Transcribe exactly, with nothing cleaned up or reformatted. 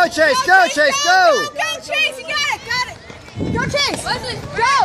Chase, go, Chase, go! Go, Chase, you got it, got it. Go, Chase. Go.